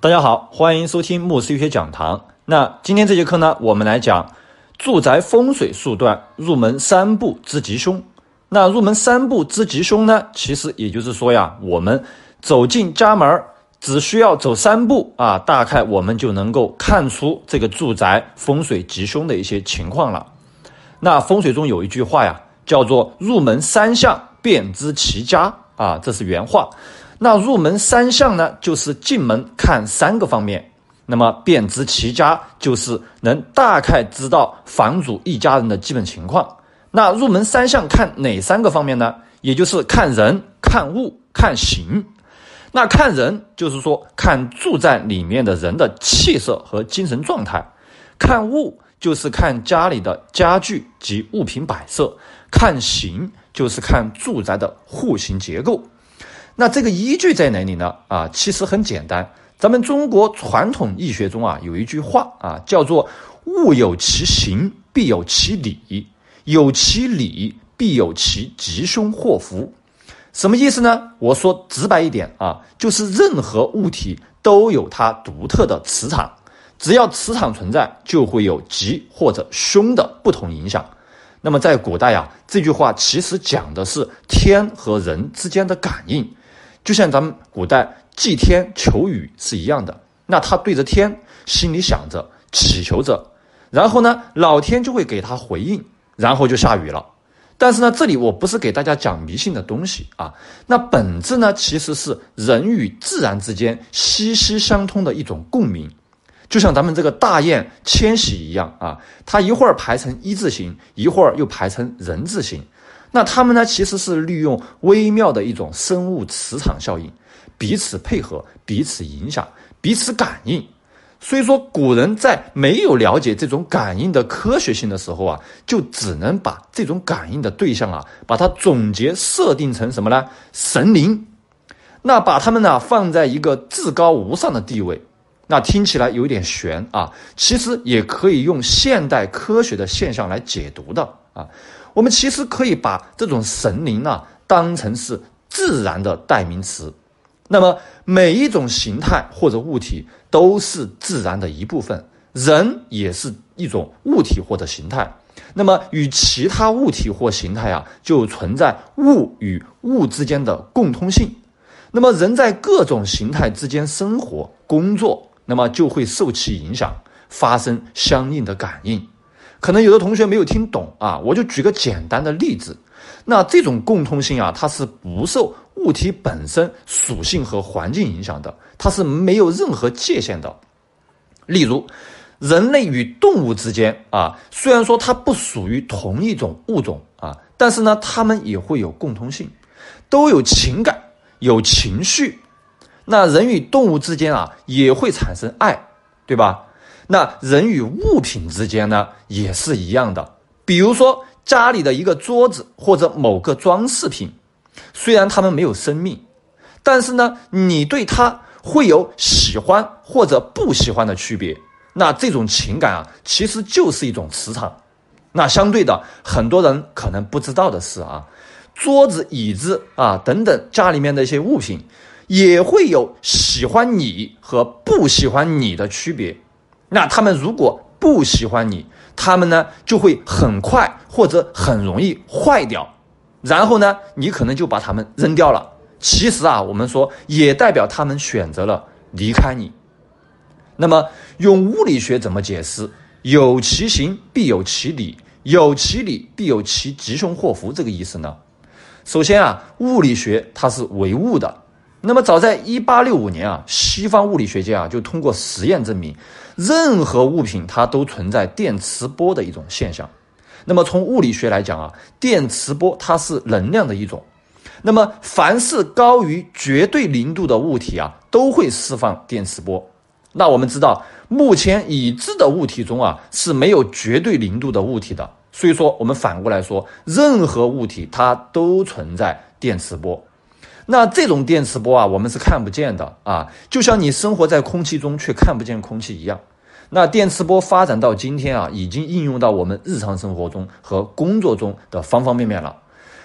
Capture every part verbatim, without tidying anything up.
大家好，欢迎收听慕斯医学讲堂。那今天这节课呢，我们来讲住宅风水速断入门三步之吉凶。那入门三步之吉凶呢，其实也就是说呀，我们走进家门只需要走三步啊，大概我们就能够看出这个住宅风水吉凶的一些情况了。那风水中有一句话呀，叫做入门三向便知其家啊，这是原话。那入门三向呢，就是进门看三个方面，那么便知其家就是能大概知道房主一家人的基本情况。那入门三向看哪三个方面呢？也就是看人、看物、看形。那看人就是说看住在里面的人的气色和精神状态，看物就是看家里的家具及物品摆设，看形就是看住宅的户型结构。那这个依据在哪里呢？啊，其实很简单，咱们中国传统易学中啊有一句话啊，叫做物有其形，必有其理，有其理，必有其吉凶祸福。什么意思呢？我说直白一点啊，就是任何物体都有它独特的磁场，只要磁场存在，就会有吉或者凶的不同影响。那么在古代啊，这句话其实讲的是天和人之间的感应，就像咱们古代祭天求雨是一样的。那他对着天心里想着祈求着，然后呢老天就会给他回应，然后就下雨了。但是呢，这里我不是给大家讲迷信的东西啊，那本质呢其实是人与自然之间息息相通的一种共鸣。就像咱们这个大雁迁徙一样啊，它一会儿排成一字形，一会儿又排成人字形。那它们呢，其实是利用微妙的一种生物磁场效应，彼此配合，彼此影响，彼此感应。所以说，古人在没有了解这种感应的科学性的时候啊，就只能把这种感应的对象啊，把它总结设定成什么呢？神灵。那把它们呢放在一个至高无上的地位。那听起来有点悬啊，其实也可以用现代科学的现象来解读的啊。我们其实可以把这种神灵啊当成是自然的代名词。那么每一种形态或者物体都是自然的一部分，人也是一种物体或者形态。那么与其他物体或形态啊，就存在物与物之间的共通性。那么人在各种形态之间生活、工作，那么就会受其影响，发生相应的感应。可能有的同学没有听懂啊，我就举个简单的例子。那这种共通性啊，它是不受物体本身属性和环境影响的，它是没有任何界限的。例如，人类与动物之间啊，虽然说它不属于同一种物种啊，但是呢，它们也会有共通性，都有情感，有情绪。那人与动物之间啊，也会产生爱，对吧？那人与物品之间呢，也是一样的。比如说家里的一个桌子或者某个装饰品，虽然它们没有生命，但是呢，你对它会有喜欢或者不喜欢的区别。那这种情感啊，其实就是一种磁场。那相对的，很多人可能不知道的是啊，桌子、椅子啊等等家里面的一些物品，也会有喜欢你和不喜欢你的区别。那他们如果不喜欢你，他们呢就会很快或者很容易坏掉，然后呢你可能就把他们扔掉了。其实啊，我们说也代表他们选择了离开你。那么用物理学怎么解释有其形必有其理，有其理必有其吉凶祸福这个意思呢？首先啊，物理学它是唯物的。那么早在一八六五年啊，西方物理学家啊就通过实验证明，任何物品它都存在电磁波的一种现象。那么从物理学来讲啊，电磁波它是能量的一种。那么凡是高于绝对零度的物体啊，都会释放电磁波。那我们知道，目前已知的物体中啊是没有绝对零度的物体的。所以说，我们反过来说，任何物体它都存在电磁波。那这种电磁波啊，我们是看不见的啊，就像你生活在空气中却看不见空气一样。那电磁波发展到今天啊，已经应用到我们日常生活中和工作中的方方面面了。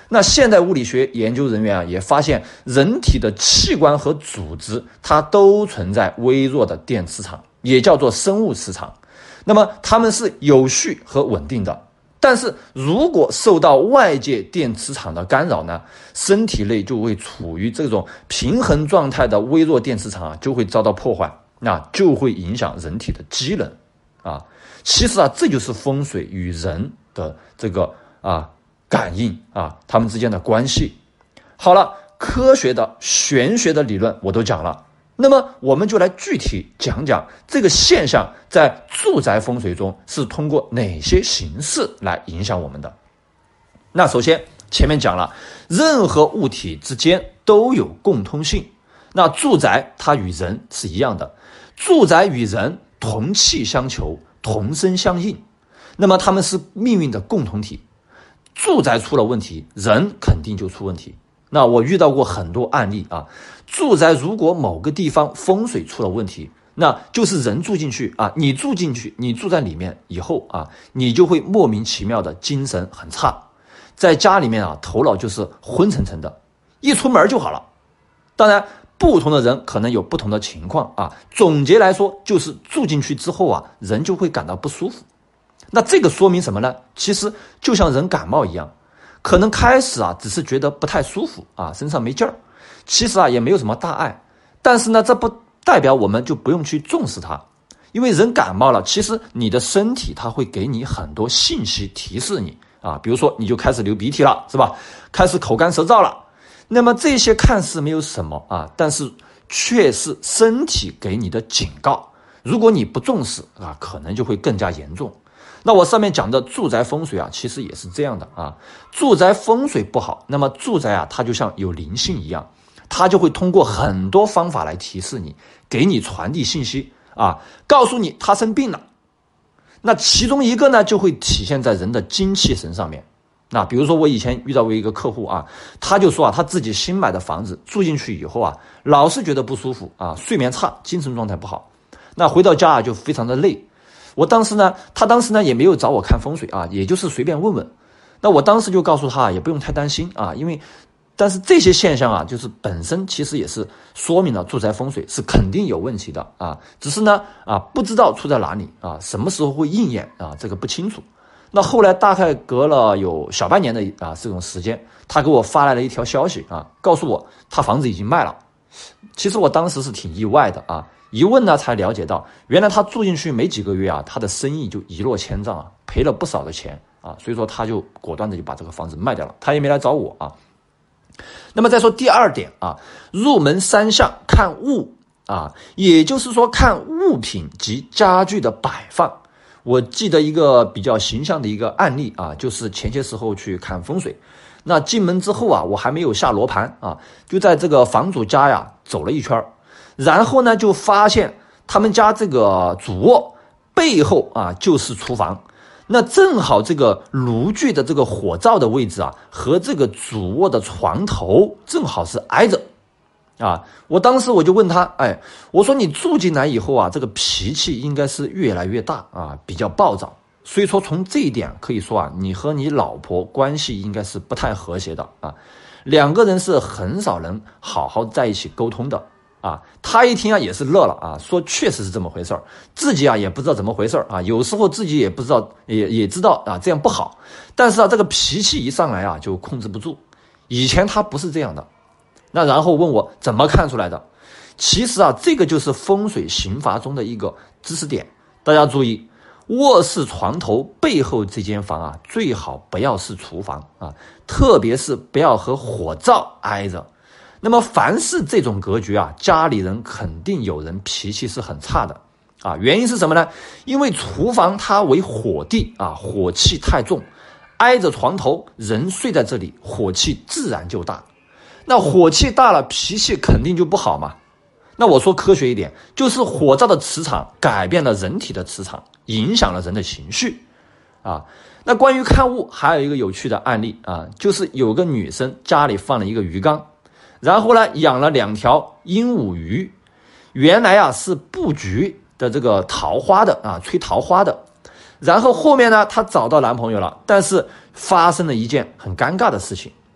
那现代物理学研究人员啊，也发现人体的器官和组织它都存在微弱的电磁场，也叫做生物磁场。那么它们是有序和稳定的，但是如果受到外界电磁场的干扰呢，身体内就会处于这种平衡状态的微弱电磁场啊，就会遭到破坏，那就会影响人体的机能啊。其实啊，这就是风水与人的这个啊感应啊，他们之间的关系。好了，科学的、玄学的理论我都讲了，那么我们就来具体讲讲这个现象在住宅风水中是通过哪些形式来影响我们的。那首先前面讲了，任何物体之间都有共通性，那住宅它与人是一样的，住宅与人同气相求，同声相应，那么他们是命运的共同体。住宅出了问题，人肯定就出问题。那我遇到过很多案例啊，住宅如果某个地方风水出了问题，那就是人住进去啊，你住进去，你住在里面以后啊，你就会莫名其妙的精神很差，在家里面啊，头脑就是昏沉沉的，一出门就好了。当然，不同的人可能有不同的情况啊。总结来说，就是住进去之后啊，人就会感到不舒服。那这个说明什么呢？其实就像人感冒一样，可能开始啊只是觉得不太舒服啊，身上没劲儿，其实啊也没有什么大碍。但是呢，这不代表我们就不用去重视它，因为人感冒了，其实你的身体它会给你很多信息提示你啊，比如说你就开始流鼻涕了，是吧？开始口干舌燥了。那么这些看似没有什么啊，但是却是身体给你的警告。如果你不重视啊，可能就会更加严重。那我上面讲的住宅风水啊，其实也是这样的啊。住宅风水不好，那么住宅啊，它就像有灵性一样，它就会通过很多方法来提示你，给你传递信息啊，告诉你他生病了。那其中一个呢，就会体现在人的精气神上面。那比如说我以前遇到过一个客户啊，他就说啊，他自己新买的房子住进去以后啊，老是觉得不舒服啊，睡眠差，精神状态不好。那回到家啊，就非常的累。我当时呢，他当时呢也没有找我看风水啊，也就是随便问问。那我当时就告诉他，也不用太担心啊，因为但是这些现象啊，就是本身其实也是说明了住宅风水是肯定有问题的啊，只是呢啊不知道出在哪里啊，什么时候会应验啊，这个不清楚。那后来大概隔了有小半年的啊这种时间，他给我发来了一条消息啊，告诉我他房子已经卖了。其实我当时是挺意外的啊，一问呢才了解到，原来他住进去没几个月啊，他的生意就一落千丈啊，赔了不少的钱啊，所以说他就果断的就把这个房子卖掉了，他也没来找我啊。那么再说第二点啊，入门三项看物啊，也就是说看物品及家具的摆放。我记得一个比较形象的一个案例啊，就是前些时候去看风水，那进门之后啊，我还没有下罗盘啊，就在这个房主家呀走了一圈，然后呢就发现他们家这个主卧背后啊就是厨房，那正好这个炉具的这个火灶的位置啊，和这个主卧的床头正好是挨着。啊，我当时我就问他，哎，我说你住进来以后啊，这个脾气应该是越来越大啊，比较暴躁。所以说从这一点可以说啊，你和你老婆关系应该是不太和谐的啊，两个人是很少能好好在一起沟通的啊。他一听啊也是乐了啊，说确实是这么回事儿，自己啊也不知道怎么回事儿啊，有时候自己也不知道，也也知道啊这样不好，但是啊这个脾气一上来啊就控制不住。以前他不是这样的。那然后问我怎么看出来的？其实啊，这个就是风水刑法中的一个知识点。大家注意，卧室床头背后这间房啊，最好不要是厨房啊，特别是不要和火灶挨着。那么凡是这种格局啊，家里人肯定有人脾气是很差的啊。原因是什么呢？因为厨房它为火地啊，火气太重，挨着床头，人睡在这里，火气自然就大。那火气大了，脾气肯定就不好嘛。那我说科学一点，就是火灶的磁场改变了人体的磁场，影响了人的情绪啊。那关于看物还有一个有趣的案例啊，就是有个女生家里放了一个鱼缸，然后呢养了两条鹦鹉鱼，原来啊是布局的这个桃花的啊，吹桃花的。然后后面呢她找到男朋友了，但是发生了一件很尴尬的事情。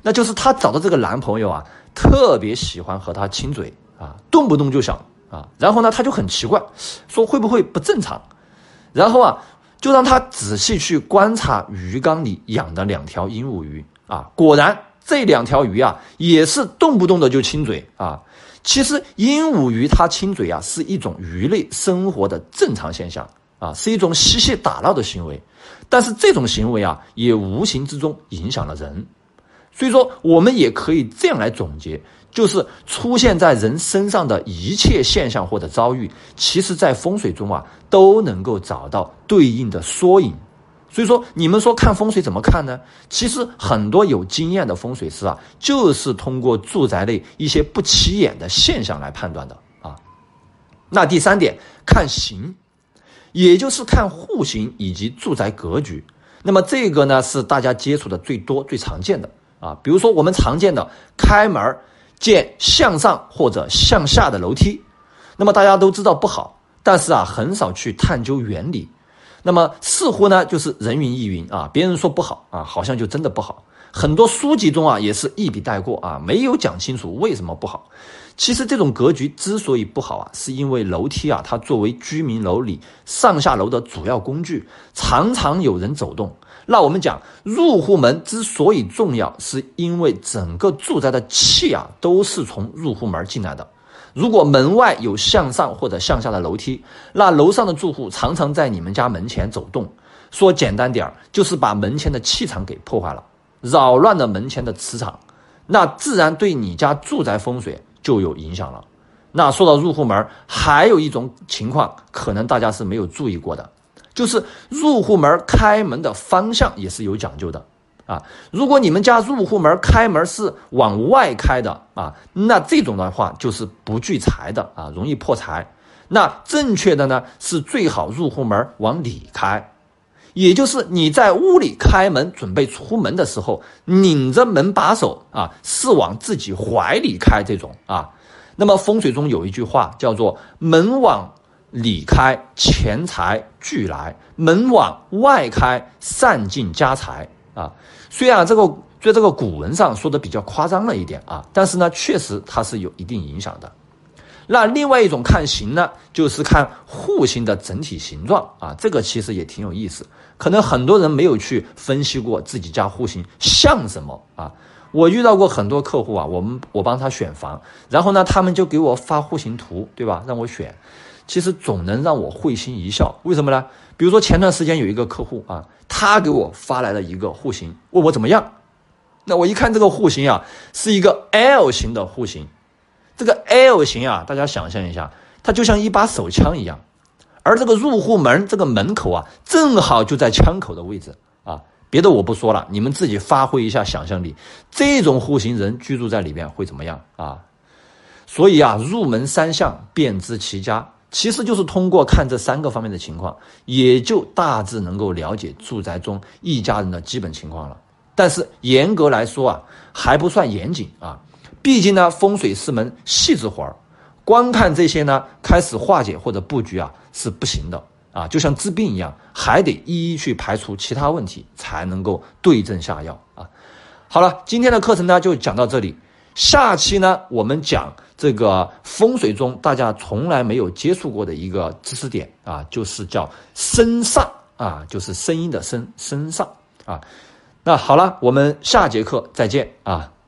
那就是她找的这个男朋友啊，特别喜欢和她亲嘴啊，动不动就想啊，然后呢，她就很奇怪，说会不会不正常？然后啊，就让她仔细去观察鱼缸里养的两条鹦鹉鱼啊，果然这两条鱼啊，也是动不动的就亲嘴啊。其实鹦鹉鱼它亲嘴啊，是一种鱼类生活的正常现象啊，是一种嬉戏打闹的行为。但是这种行为啊，也无形之中影响了人。所以说，我们也可以这样来总结，就是出现在人身上的一切现象或者遭遇，其实在风水中啊，都能够找到对应的缩影。所以说，你们说看风水怎么看呢？其实很多有经验的风水师啊，就是通过住宅内一些不起眼的现象来判断的啊。那第三点，看形。也就是看户型以及住宅格局。那么这个呢，是大家接触的最多最常见的啊，比如说我们常见的开门见向上或者向下的楼梯，那么大家都知道不好，但是啊很少去探究原理。那么似乎呢就是人云亦云啊，别人说不好啊，好像就真的不好。很多书籍中啊也是一笔带过啊，没有讲清楚为什么不好。其实这种格局之所以不好啊，是因为楼梯啊，它作为居民楼里上下楼的主要工具，常常有人走动。那我们讲入户门之所以重要，是因为整个住宅的气啊都是从入户门进来的。如果门外有向上或者向下的楼梯，那楼上的住户常常在你们家门前走动，说简单点，就是把门前的气场给破坏了，扰乱了门前的磁场，那自然对你家住宅风水就有影响了。那说到入户门，还有一种情况可能大家是没有注意过的，就是入户门开门的方向也是有讲究的啊。如果你们家入户门开门是往外开的啊，那这种的话就是不聚财的啊，容易破财。那正确的呢是最好入户门往里开，也就是你在屋里开门准备出门的时候，拧着门把手啊，是往自己怀里开这种啊。那么风水中有一句话叫做门往里开钱财俱来，门往外开散尽家财啊。虽然这个在这个古文上说的比较夸张了一点啊，但是呢确实它是有一定影响的。那另外一种看形呢，就是看户型的整体形状啊，这个其实也挺有意思。可能很多人没有去分析过自己家户型像什么啊。我遇到过很多客户啊，我们我帮他选房，然后呢，他们就给我发户型图，对吧？让我选，其实总能让我会心一笑。为什么呢？比如说前段时间有一个客户啊，他给我发来了一个户型，问我怎么样。那我一看这个户型啊，是一个 L 型的户型。这个 L 型啊，大家想象一下，它就像一把手枪一样，而这个入户门这个门口啊，正好就在枪口的位置啊。别的我不说了，你们自己发挥一下想象力，这种户型人居住在里面会怎么样啊？所以啊，入门三项便知其家，其实就是通过看这三个方面的情况，也就大致能够了解住宅中一家人的基本情况了。但是严格来说啊，还不算严谨啊。毕竟呢，风水是门细致活儿，光看这些呢，开始化解或者布局啊是不行的啊，就像治病一样，还得一一去排除其他问题，才能够对症下药啊。好了，今天的课程呢就讲到这里，下期呢我们讲这个风水中大家从来没有接触过的一个知识点啊，就是叫声上啊，就是声音的声，声上啊。那好了，我们下节课再见啊。